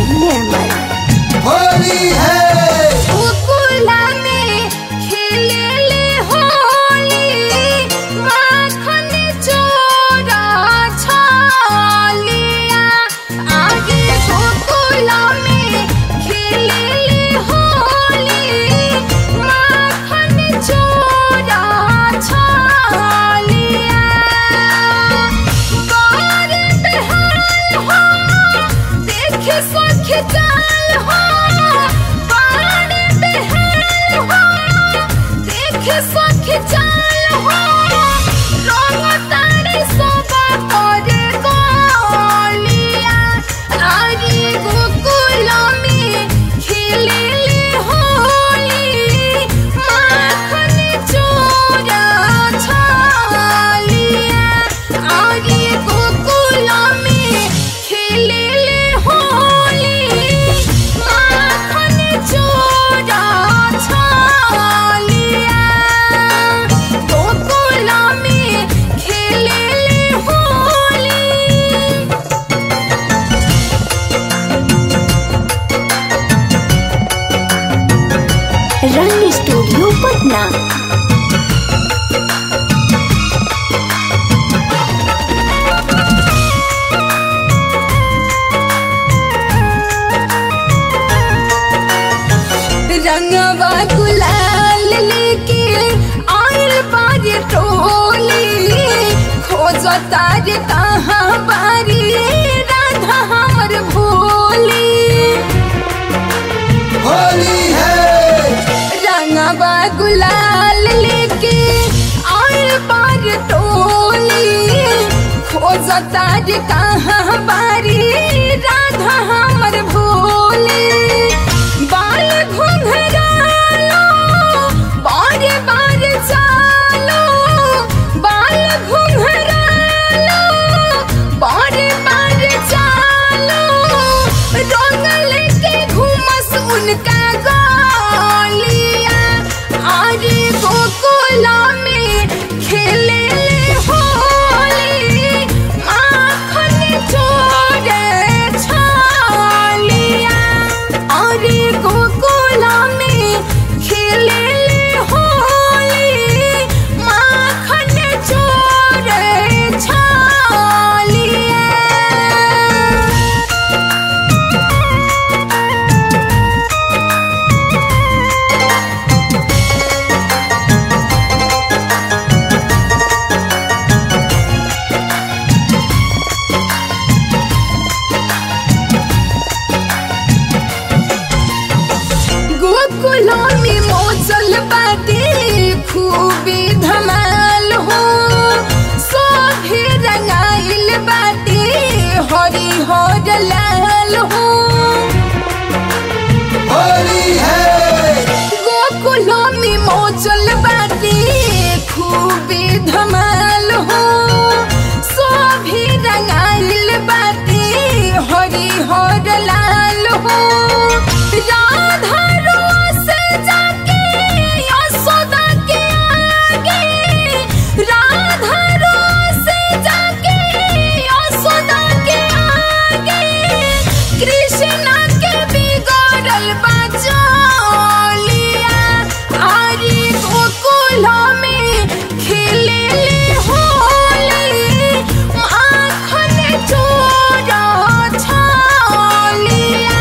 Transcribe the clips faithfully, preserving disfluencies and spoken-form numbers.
निर्मल। होली है गोकुला में खेले ले होली, माखन चोरा छालिया। आगे गोकुला में खेले ले होली, माखन चोरा छालिया। बार बेहाल हो देख सखी चाल हो, बार बेहाल हो देख सखी चाल हो। रंग तारे सोबा करे गोलिया, आगे गोकुला में खेले ले होली, माखन चोरा छालिया। आगे गोकुला में खेले ले होली, माखन चोरा छालिया। गोकुला में खेले ले होली। रंग स्टूडियो पटना। रंगवा गुलाल लेके आयल बारी टोली, खोज तार कहाँ बारी राधा हमर भोली। होली है रंगवा गुलाल लेके आयल बार टोली, खोज तार कहाँ बारी राधा हमर भोली। बाल घुंघरालो बारे बारे चालो, बाल घुंघरालो बारे बारे चालो। रंग लेके घूमस उनका गोलिया, आरे गोकुला में खेले ले होली, माखन चोरे छालिया। आरे गोकुला में खेले ले होली, माखन चोरे छालिया। गोकुला में मौजल बाटे खूबे धमाल हो, सोभे रंगाइल बाटे हरी हर लाल हो। होली है गोकुला में मौजल बाटे खूबे धमाल हो, सोभे रंगाइल बाटे हरी हर लाल हो। राधा रोस जाके यशोदा के आगे, राधा रोस जाके यशोदा के आगे, कृष्णा के बिगड़ल बचौलिया। आरे गोकुला में खेले ले होली, माखन चोरा छालिया।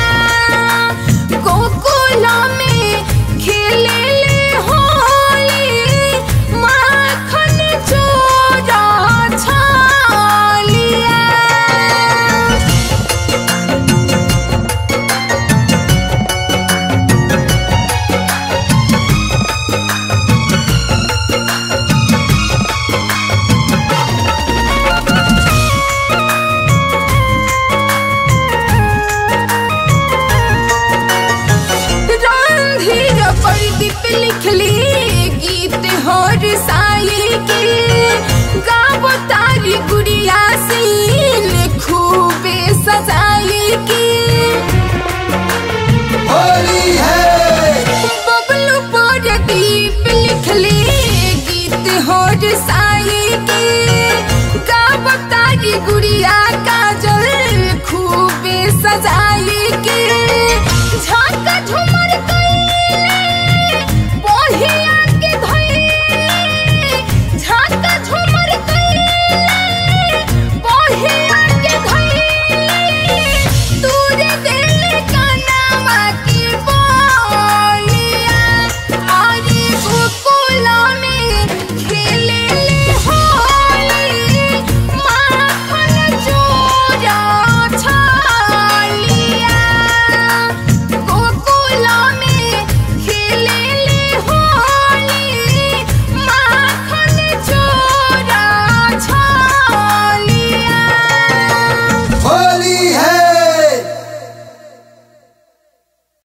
गोकुला में खेले ले होली, माखन चोरा छालिया। रणधीर प्रदीप लिखली गीत हर साली के, गावो तारी गुड़िया सीन खूबे सजा